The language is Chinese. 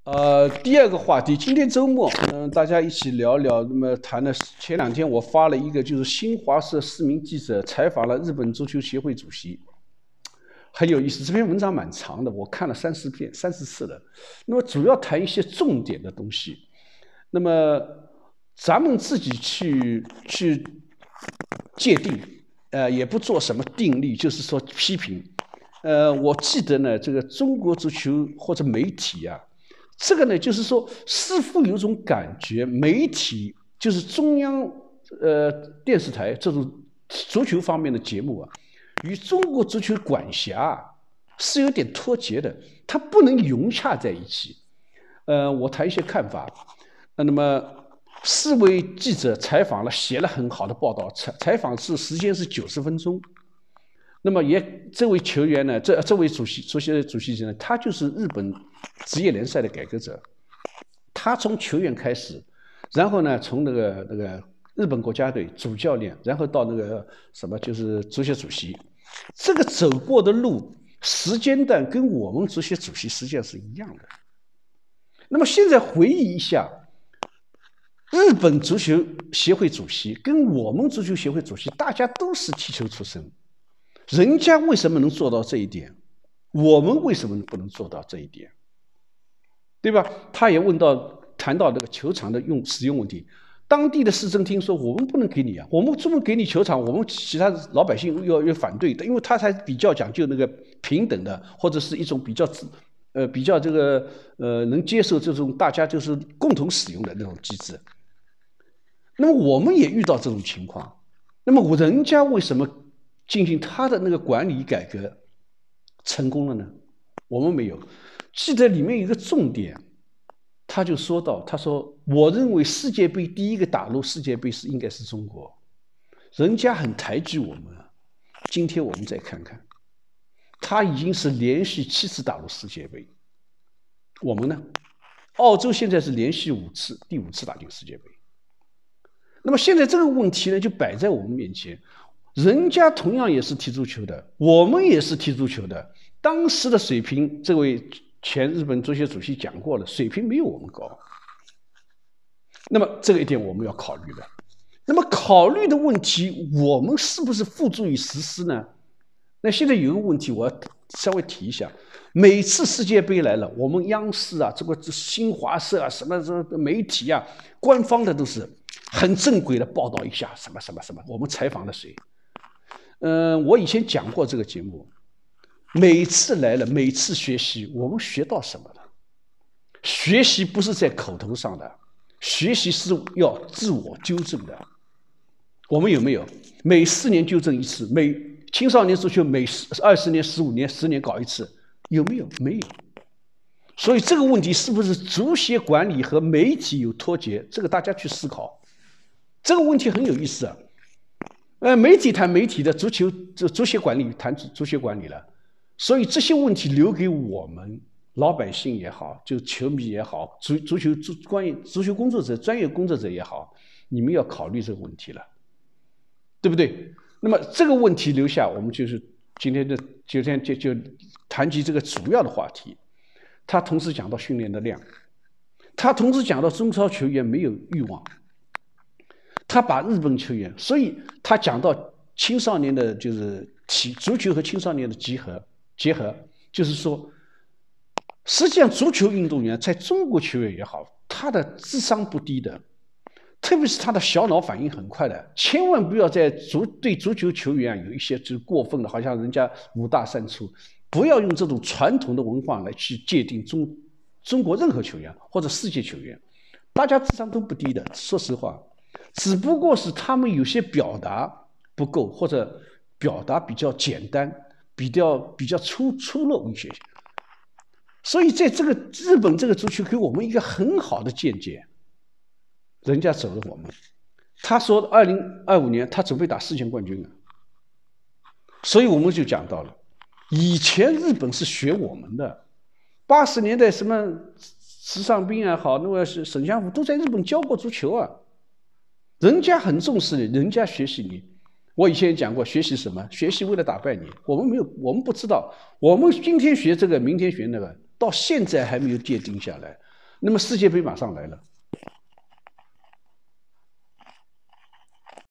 第二个话题，今天周末，大家一起聊聊。那么谈了前2天，我发了一个，就是新华社4名记者采访了日本足球协会主席，很有意思。这篇文章蛮长的，我看了30次了。那么主要谈一些重点的东西。那么咱们自己去界定，也不做什么定律，就是说批评。我记得呢，这个中国足球或者媒体啊。这个呢，就是说，似乎有种感觉，媒体就是中央电视台这种足球方面的节目啊，与中国足球管辖是有点脱节的，它不能融洽在一起。我谈一些看法。那么4位记者采访了，写了很好的报道，采访时间是90分钟。那么这位球员呢，这位主席呢，他就是日本职业联赛的改革者。他从球员开始，然后呢，从那个日本国家队主教练，然后到那个什么，就是足协主席。这个走过的路时间段跟我们足协主席实际上是一样的。那么现在回忆一下，日本足球协会主席跟我们足球协会主席，大家都是踢球出身。人家为什么能做到这一点？我们为什么不能做到这一点？对吧？他也谈到这个球场的使用问题。当地的市政厅说，我们不能给你啊，我们专门给你球场，我们其他老百姓要反对的，因为他才比较讲究那个平等的，或者是一种比较这个能接受这种大家就是共同使用的那种机制。那么我们也遇到这种情况，那么人家为什么进行他的那个管理改革成功了呢？我们没有。记得里面有一个重点，他就说到，他说我认为世界杯第一个打入世界杯应该是中国，人家很抬举我们。今天我们再看看，他已经是连续7次打入世界杯，我们呢，澳洲现在是连续5次，第5次打进世界杯。那么现在这个问题呢，就摆在我们面前。人家同样也是踢足球的，我们也是踢足球的。当时的水平，这位前日本足协主席讲过了，水平没有我们高。那么这个一点我们要考虑的。那么考虑的问题，我们是不是付诸于实施呢？那现在有个问题，我要稍微提一下。每次世界杯来了，我们央视啊，这个新华社啊，什么媒体啊，官方的都是很正规的报道一下，什么，我们采访了谁？我以前讲过这个节目，每次来了，每次学习，我们学到什么了？学习不是在口头上的，学习是要自我纠正的。我们有没有每4年纠正一次？青少年足球每20年、15年、10年搞一次？有没有？没有。所以这个问题是不是足协管理和媒体有脱节？这个大家去思考。这个问题很有意思啊。媒体谈媒体的，足协管理谈足协管理了，所以这些问题留给我们老百姓也好，就球迷也好，足球工作者、专业工作者也好，你们要考虑这个问题了，对不对？那么这个问题留下，我们就是今天就谈及这个主要的话题。他同时讲到训练的量，他同时讲到中超球员没有欲望。他把日本球员，所以他讲到青少年的，就是足球和青少年的结合，就是说，实际上足球运动员在中国球员也好，他的智商不低的，特别是他的小脑反应很快的，千万不要对足球球员有一些就是过分的，好像人家5大3粗，不要用这种传统的文化来去界定中国任何球员或者世界球员，大家智商都不低的，说实话。只不过是他们有些表达不够，或者表达比较简单，比较粗陋一些。所以在这个日本这个足球给我们一个很好的见解，人家走了我们。他说2025年他准备打世界冠军了，所以我们就讲到了，以前日本是学我们的，80年代什么池上彬也好，那个是沈相虎都在日本教过足球啊。人家很重视你，人家学习你。我以前也讲过，学习什么？学习为了打败你。我们不知道。我们今天学这个，明天学那个，到现在还没有界定下来。 那么世界杯马上来了，